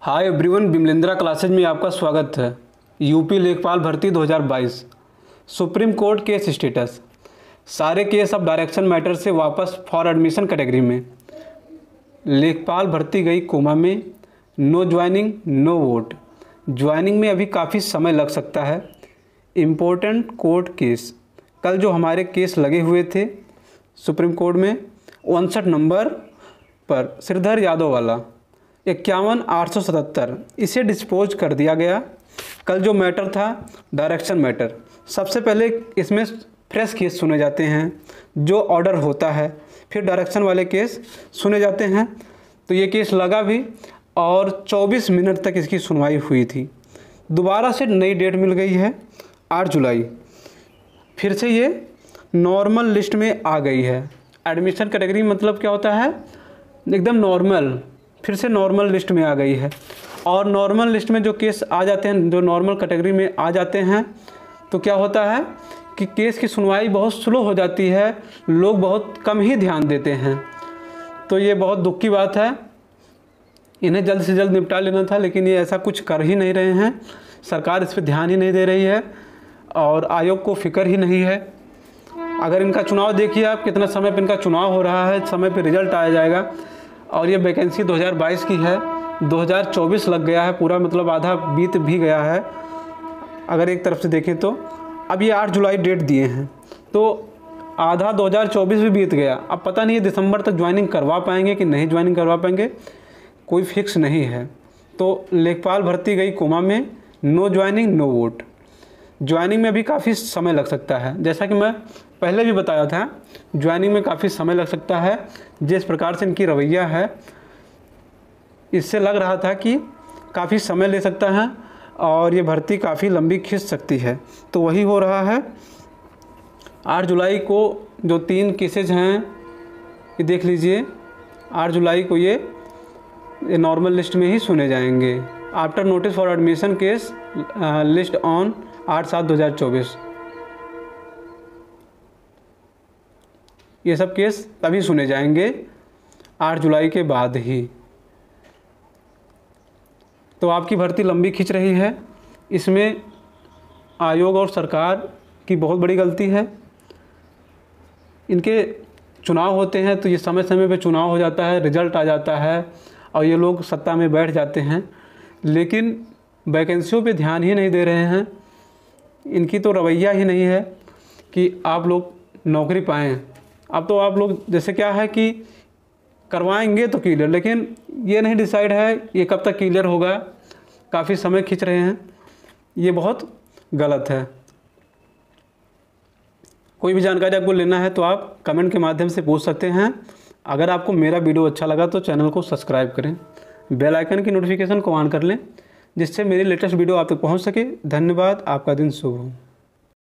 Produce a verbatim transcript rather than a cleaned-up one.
Hi everyone, बिमलेंद्रा classes में आपका स्वागत है। यूपी लेखपाल भर्ती दो हज़ार बाईस सुप्रीम कोर्ट केस स्टेटस। सारे केस अब डायरेक्शन मैटर से वापस फॉर एडमिशन कैटेगरी में। लेखपाल भर्ती गई कोमा में। No joining no vote. Joining में अभी काफ़ी समय लग सकता है। इम्पोर्टेंट कोर्ट केस, कल जो हमारे केस लगे हुए थे सुप्रीम कोर्ट में उनसठ नंबर पर श्रीधर यादव वाला इक्यावन आठ सौ सतहत्तर, इसे डिस्पोज कर दिया गया। कल जो मैटर था डायरेक्शन मैटर, सबसे पहले इसमें फ्रेश केस सुने जाते हैं जो ऑर्डर होता है, फिर डायरेक्शन वाले केस सुने जाते हैं। तो ये केस लगा भी और चौबीस मिनट तक इसकी सुनवाई हुई थी। दोबारा से नई डेट मिल गई है आठ जुलाई, फिर से ये नॉर्मल लिस्ट में आ गई है। एडमिशन कैटेगरी मतलब क्या होता है, एकदम नॉर्मल, फिर से नॉर्मल लिस्ट में आ गई है। और नॉर्मल लिस्ट में जो केस आ जाते हैं, जो नॉर्मल कैटेगरी में आ जाते हैं, तो क्या होता है कि केस की सुनवाई बहुत स्लो हो जाती है, लोग बहुत कम ही ध्यान देते हैं। तो ये बहुत दुख की बात है। इन्हें जल्द से जल्द निपटा लेना था, लेकिन ये ऐसा कुछ कर ही नहीं रहे हैं। सरकार इस पर ध्यान ही नहीं दे रही है और आयोग को फिक्र ही नहीं है। अगर इनका चुनाव देखिए आप, कितना समय पर इनका चुनाव हो रहा है, समय पर रिजल्ट आ जाएगा। और ये वैकेंसी दो हज़ार बाईस की है, दो हज़ार चौबीस लग गया है पूरा, मतलब आधा बीत भी गया है अगर एक तरफ से देखें तो। अब ये आठ जुलाई डेट दिए हैं, तो आधा दो हज़ार चौबीस भी बीत गया। अब पता नहीं है दिसंबर तक ज्वाइनिंग करवा पाएंगे कि नहीं ज्वाइनिंग करवा पाएंगे, कोई फिक्स नहीं है। तो लेखपाल भर्ती गई कोमा में। No joining no vote. Joining में भी काफ़ी समय लग सकता है, जैसा कि मैं पहले भी बताया था, ज्वाइनिंग में काफ़ी समय लग सकता है। जिस प्रकार से इनकी रवैया है, इससे लग रहा था कि काफ़ी समय ले सकता है और ये भर्ती काफ़ी लंबी खिंच सकती है। तो वही हो रहा है। आठ जुलाई को जो तीन केसेज हैं ये देख लीजिए, आठ जुलाई को ये ये नॉर्मल लिस्ट में ही सुने जाएंगे। After notice for admission case list on आठ सात दो हज़ार चौबीस, ये सब केस तभी सुने जाएंगे आठ जुलाई के बाद ही। तो आपकी भर्ती लंबी खिंच रही है, इसमें आयोग और सरकार की बहुत बड़ी गलती है। इनके चुनाव होते हैं तो ये समय समय पे चुनाव हो जाता है, रिजल्ट आ जाता है और ये लोग सत्ता में बैठ जाते हैं, लेकिन वैकेंसियों पे ध्यान ही नहीं दे रहे हैं। इनकी तो रवैया ही नहीं है कि आप लोग नौकरी पाएँ। अब तो आप लोग जैसे क्या है कि करवाएंगे तो क्लियर, लेकिन ये नहीं डिसाइड है ये कब तक क्लियर होगा। काफ़ी समय खींच रहे हैं, ये बहुत गलत है। कोई भी जानकारी आपको लेना है तो आप कमेंट के माध्यम से पूछ सकते हैं। अगर आपको मेरा वीडियो अच्छा लगा तो चैनल को सब्सक्राइब करें, बेल आइकन की नोटिफिकेशन को ऑन कर लें, जिससे मेरी लेटेस्ट वीडियो आप तक पहुंच सके। धन्यवाद, आपका दिन शुभ हो।